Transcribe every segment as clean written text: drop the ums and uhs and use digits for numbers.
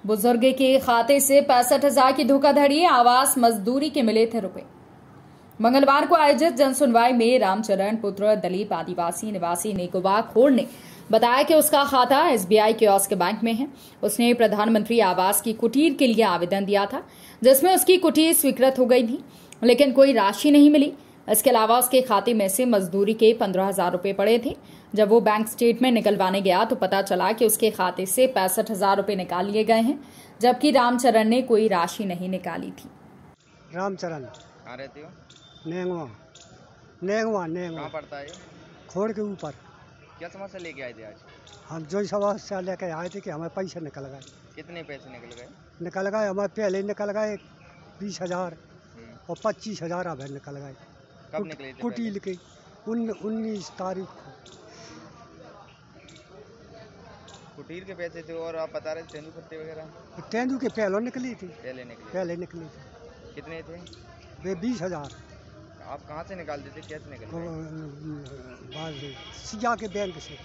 बुजुर्ग के खाते से 65,000 की धोखाधड़ी, आवास मजदूरी के मिले थे रुपए। मंगलवार को आयोजित जनसुनवाई में रामचरण पुत्र दलित आदिवासी निवासी नेकोबा खोड़ ने बताया कि उसका खाता SBI कियोस्क बैंक में है। उसने प्रधानमंत्री आवास की कुटीर के लिए आवेदन दिया था, जिसमें उसकी कुटीर स्वीकृत हो गई थी, लेकिन कोई राशि नहीं मिली। इसके अलावा उसके खाते में से मजदूरी के 15,000 रुपए पड़े थे। जब वो बैंक स्टेटमेंट निकलवाने गया तो पता चला कि उसके खाते से 65,000 रुपए निकाल लिए गए हैं, जबकि रामचरण ने कोई राशि नहीं निकाली थी। रामचरण कहाँ रहते हो? नेंगवा नेंगवा नेंगवा कहाँ पड़ता है? खोड़ के ऊपर। क्या समस्या लेके आए थे आज? हम जो समस्या लेके आए थे कि हमें पैसे निकल गए। कितने पैसे निकल गए? निकल गए हमें पहले निकल गए 20,000 और 25,000 अब निकल गए। कब निकले थे? कुटील के 19 तारीख को। कुटीर के पैसे थे और आप बता रहे थे तेंदू पत्ते वगैरह? तेंदू के पहले निकली थी। पहले निकली थी। कितने थे? वे 20,000। आप कहाँ से निकालते थे? कैसे निकले? सिया के बैंक से।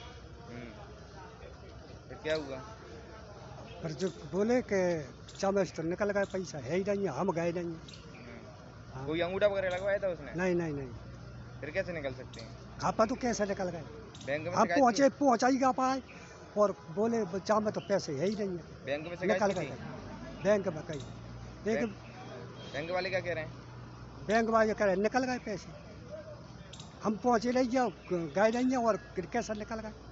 फिर क्या हुआ? पर जो बोले कि चमच तो निकल गए, पैसा है ही नहीं, हम गए नहीं। हाँ। कोई अंगूठा वगैरह लगवाया था उसने? नहीं। फिर कैसे निकल सकते हैं? खापा तो कैसे निकल गए? बैंक में हम पहुँचा ही गा पाए और बोले बच्चा में तो पैसे है ही नहीं है। बैंक में निकल गए। बैंक में कहीं बैंक वाले क्या कह रहे हैं? बैंक वाले कह रहे निकल गए पैसे। हम पहुँचे नहीं गए नहीं और कैसे निकल गए।